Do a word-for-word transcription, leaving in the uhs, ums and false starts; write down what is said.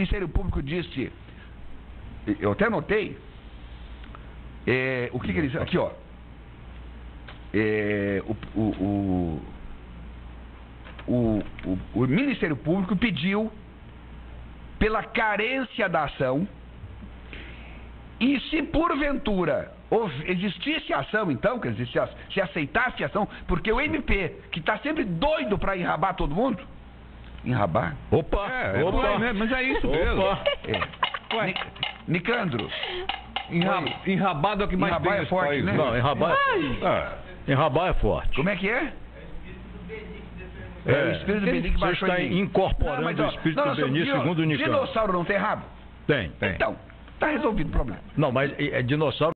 Ministério Público disse, eu até anotei, é, o que, que eles... Aqui, ó. É, o, o, o, o, o, o Ministério Público pediu, pela carência da ação, e se porventura existisse ação, então, quer dizer, se, se aceitasse a ação, porque o M P, que está sempre doido para enrabar todo mundo, enrabar? Opa! É, opa! É, mas é isso opa. mesmo. É. Nic Nicandro. Enrab, enrabado é o que mais enrabar tem é nesse forte, país. né? Não, enrabar, Ah, enrabar é forte. Como é que é? É, É, o espírito do Benique você baixou está em mim. incorporando Não, mas, ó, o espírito não, do nós somos Beni dino- segundo o Nicandro. Dinossauro não tem rabo? Tem, tem. Então, tá resolvido o problema. Não, mas é, é dinossauro.